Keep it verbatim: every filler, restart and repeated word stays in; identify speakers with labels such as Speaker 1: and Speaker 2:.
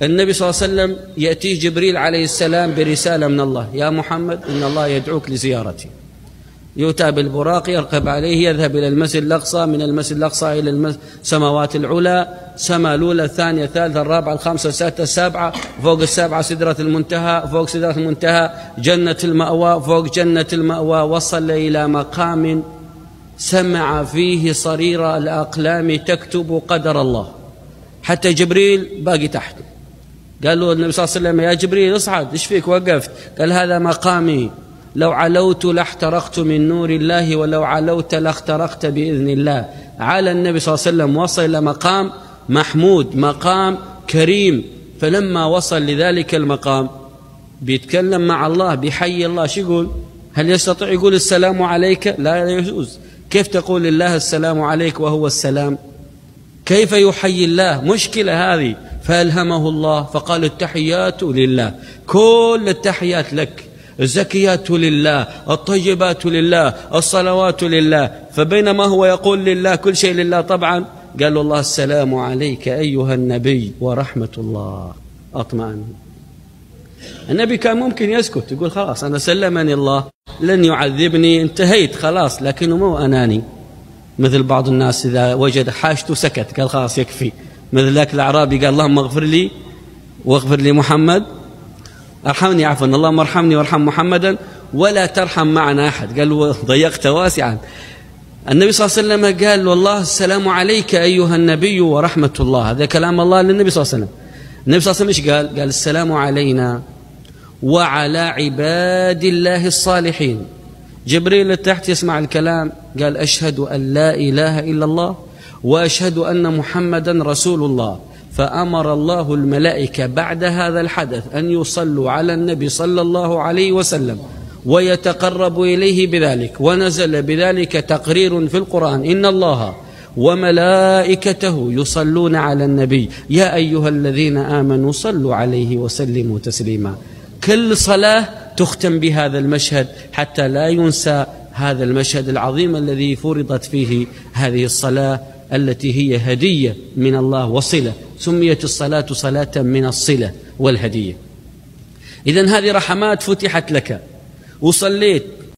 Speaker 1: النبي صلى الله عليه وسلم يأتيه جبريل عليه السلام برسالة من الله: يا محمد إن الله يدعوك لزيارتي. يؤتى بالبراق يركب عليه يذهب إلى المسجد الأقصى، من المسجد الأقصى إلى السماوات العلى، سماء الأولى الثانية الثالثة الرابعة الخامسة السادسة السابعة، فوق السابعة سدرة المنتهى، فوق سدرة المنتهى جنة المأوى، فوق جنة المأوى وصل إلى مقام سمع فيه صرير الأقلام تكتب قدر الله، حتى جبريل باقي تحت. قال له النبي صلى الله عليه وسلم: يا جبريل اصعد، ايش فيك وقفت؟ قال: هذا مقامي، لو علوت لاحترقت من نور الله، ولو علوت لاخترقت بإذن الله. على النبي صلى الله عليه وسلم وصل إلى مقام محمود، مقام كريم. فلما وصل لذلك المقام بيتكلم مع الله، بيحيي الله. شو يقول؟ هل يستطيع يقول السلام عليك؟ لا يجوز. كيف تقول لله السلام عليك وهو السلام؟ كيف يحيي الله؟ مشكلة هذه. فألهمه الله فقال: التحيات لله، كل التحيات لك، الزكيات لله، الطيبات لله، الصلوات لله. فبينما هو يقول لله كل شيء لله طبعا، قال له الله: السلام عليك أيها النبي ورحمة الله. أطمئن. النبي كان ممكن يسكت، يقول خلاص أنا سلمني الله، لن يعذبني، انتهيت خلاص، لكنه مو أناني مثل بعض الناس إذا وجد حاجته سكت، قال خلاص يكفي. مثل ذاك الأعرابي قال: اللهم اغفر لي واغفر لي محمد، ارحمني عفوا، اللهم ارحمني وارحم محمدا ولا ترحم معنا أحد. قال له: ضيقت واسعا. النبي صلى الله عليه وسلم قال: والله السلام عليك أيها النبي ورحمة الله. هذا كلام الله للنبي صلى الله عليه وسلم. النبي صلى الله عليه وسلم ايش قال؟ قال: السلام علينا وعلى عباد الله الصالحين. جبريل تحت يسمع الكلام، قال: أشهد أن لا إله إلا الله وأشهد أن محمدا رسول الله. فأمر الله الملائكة بعد هذا الحدث أن يصلوا على النبي صلى الله عليه وسلم ويتقربوا إليه بذلك، ونزل بذلك تقرير في القرآن: إن الله وملائكته يصلون على النبي يا أيها الذين آمنوا صلوا عليه وسلموا تسليما. كل صلاة تختم بهذا المشهد حتى لا ينسى هذا المشهد العظيم الذي فرضت فيه هذه الصلاة، التي هي هدية من الله وصلة. سميت الصلاة صلاة من الصلة والهدية. إذن هذه رحمات فتحت لك، وصليت